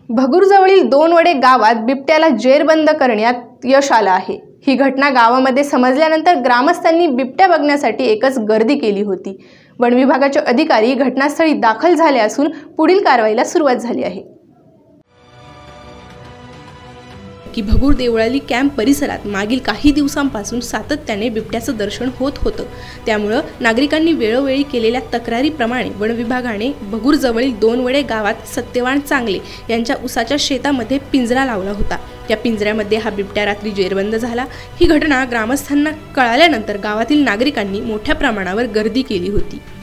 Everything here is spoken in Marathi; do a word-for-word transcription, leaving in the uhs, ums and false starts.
भगूरजवळील दोनवडे गावात बिबट्याला जेरबंद करण्यात यश आलं आहे। ही घटना गावामध्ये समजल्यानंतर ग्रामस्थांनी बिबट्या बघण्यासाठी एकच गर्दी केली होती। वन विभागाचे अधिकारी घटनास्थळी दाखल झाले असून पुढील कारवाईला सुरुवात झाली आहे। की भगूर देवळाली कॅम्प परिसरात मागील काही दिवसांपासून सातत्याने बिबट्याचं दर्शन होत होतं। त्यामुळे नागरिकांनी वेळोवेळी केलेल्या तक्रारीप्रमाणे वन विभागाने भगूर जवळील दोनवडे गावात सत्यवान चांगले यांच्या उसाच्या शेतामध्ये पिंजरा लावला होता। या पिंजऱ्यामध्ये हा बिबट्या रात्री जेरबंद झाला। ही घटना ग्रामस्थांना कळाल्यानंतर गावातील नागरिकांनी मोठ्या प्रमाणावर गर्दी केली होती।